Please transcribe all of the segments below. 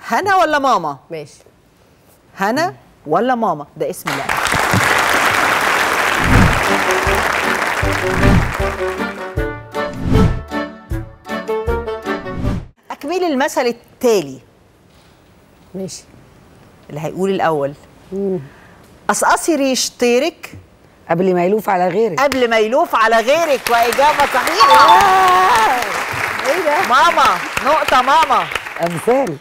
هنا ولا ماما؟ ماشي. هنا ولا ماما؟ ده اسم الله. اكملي المثل التالي. ماشي. اللي هيقول الاول. قصقصي ريش طيرك قبل ما يلوف على غيرك. قبل ما يلوف على غيرك، واجابه صحيحه. ايه ده؟ ماما، نقطه ماما. امثال.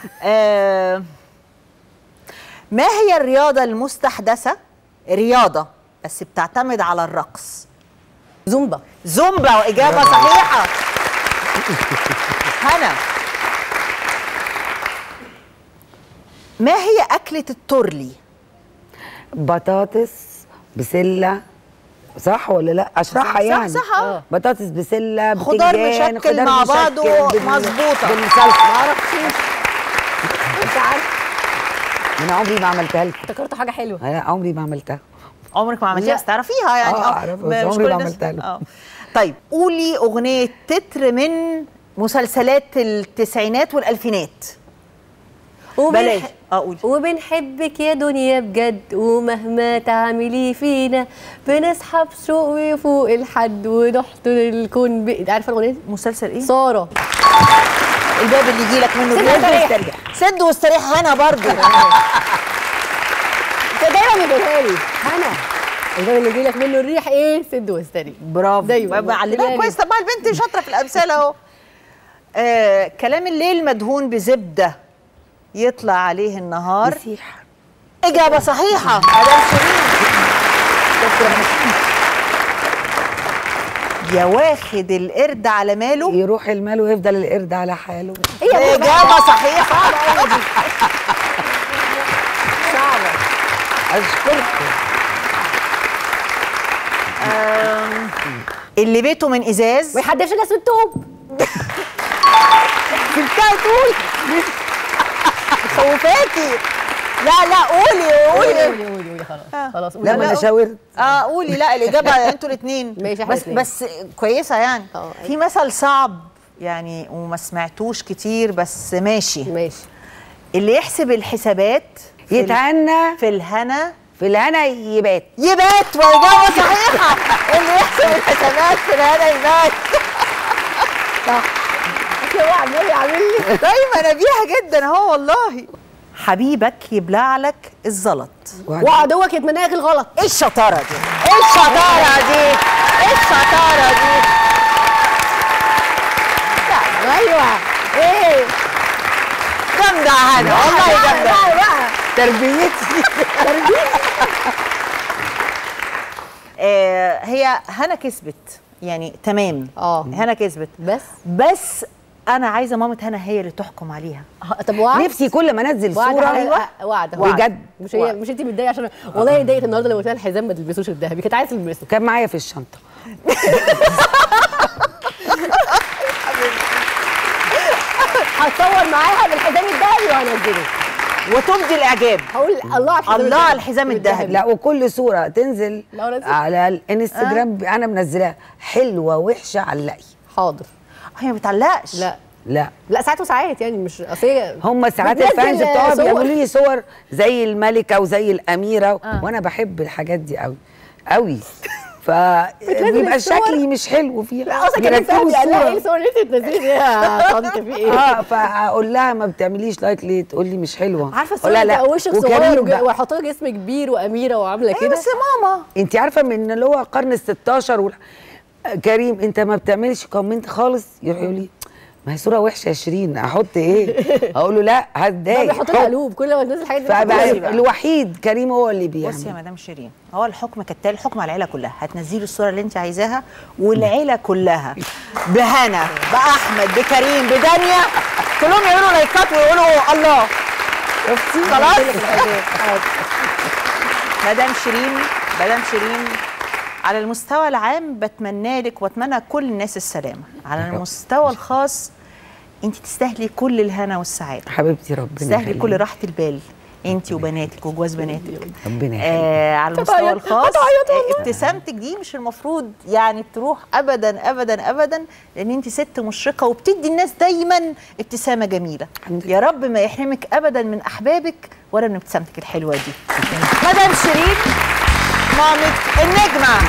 ما هي الرياضه المستحدثه، رياضه بس بتعتمد على الرقص؟ زومبا. زومبا، واجابه صحيحه. هنا، ما هي اكله التورلي؟ بطاطس بسله، صح ولا لا؟ اشرحها يعني. صح. بطاطس بسله خضار بتنجان، مشكل مع بعضه مظبوطه. بالصلصه. ما اعرفش. انت عارف، انا عمري ما عملتها لكم. افتكرت حاجه حلوه. انا عمري ما عملتها. عمرك ما عملتيها بس تعرفيها يعني. اعرفها بس عمري ما عملتها لكم. طيب قولي اغنيه تتر من مسلسلات التسعينات والالفينات. بلاش. قولي. وبنحبك يا دنيا بجد، ومهما تعملي فينا بنسحب شوق فوق الحد ونحضن الكون عارفه الاغنيه دي؟ مسلسل ايه؟ ساره. الباب اللي يجي لك منه سد سد واستريح. هنا برضه. دايما بيقولها لي هنا، الباب اللي يجي لك منه الريح ايه؟ سد واستريح. برافو. دايما معلمها كويس. طب ما البنت شاطره في الامثله اهو. كلام الليل مدهون بزبده يطلع عليه النهار يسيح. إجابة صحيحة. مدام شيرين. يا واخد القرد على ماله يروح المال ويفضل القرد على حاله. إجابة صحيحة. صعبة. أشكركم. اللي بيته من إزاز ما يحدفش الناس بالطوب. سبتها تقول خوفاكي. لا قولي خلاص. لا ما انا شاورت. قولي. لا الإجابة انتوا الاثنين. ماشي. بس كويسة يعني. في مثل صعب يعني وما سمعتوش كتير بس ماشي. اللي يحسب الحسابات يتهنى في الهنا. في الهنا يبات. وإجابة صحيحة. اللي يحسب الحسابات في الهنا يبات. صح. هو عمال يعمل لي دايما نبيهة جدا اهو والله. حبيبك يبلع لك الزلط وعدوك يتمنى لك الغلط. ايه الشطارة دي؟ ايه الشطارة دي؟ ايه الشطارة دي؟ ايوه. ايه جامدة هنا والله جامدة. تربيتي. هي هنا كسبت يعني تمام. هنا كسبت بس انا عايزه مامة هنا هي اللي تحكم عليها. طب وعد. نفسي كل ما انزل صوره. وعد بجد. مش انت متضايقه عشان والله اتضايقت النهارده لما قلت لها الحزام ما تلبسوش الذهبي، كانت عايزه تلبسه. كان معايا في الشنطه. هتصور معاها بالحزام الذهبي وهنزله وتبدي الاعجاب. هقول الله على الحزام الذهبي. لا وكل صوره تنزل على الانستجرام انا منزلاها حلوه وحشه علقي. حاضر. هي ما بتعلقش. لا ساعات وساعات يعني مش اصل هم ساعات الفانز بتوعها بيعملوا لي صور زي الملكه وزي الاميره وانا بحب الحاجات دي قوي فبيبقى شكلي مش حلو فيها. لا اصلا كان فاهم ايه الصور اللي انت بتنزلي فيها طنط في ايه؟ فاقول لها ما بتعمليش لايك ليه؟ تقول لي مش حلوه. عارفه الصور اللي وشك صغير ويحط لك جسم كبير واميره وعامله كده. بس يا ماما انت عارفه من اللي هو القرن ال16 كريم انت ما بتعملش كومنت خالص، يروح يقول لي ما هي صوره وحشه يا شيرين احط ايه؟ اقول له لا هتضايق. بيحط لها قلوب كل ما تنزل حاجه. الوحيد كريم هو اللي بيعمل. بصي يا مدام شيرين، هو الحكم كالتالي، الحكم على العيله كلها. هتنزلي الصوره اللي انت عايزاها والعيله كلها بهنا باحمد بكريم بدنيا كلهم يعملوا لايكات ويقولوا الله. شفتي؟ خلاص. مدام شيرين على المستوى العام بتمنى لك واتمنى كل الناس السلامه. على المستوى الخاص انت تستاهلي كل الهنا والسعاده حبيبتي، ربنا تستاهلي كل راحه البال. انت وبناتك وجواز بناتك. ربنا على المستوى الخاص ابتسامتك دي مش المفروض يعني تروح ابدا ابدا ابدا، لان انت ست مشرقه وبتدي الناس دايما ابتسامه جميله. يا رب ما يحرمك ابدا من احبابك ولا من ابتسامتك الحلوه دي. مدام شيرين مامة النجمه.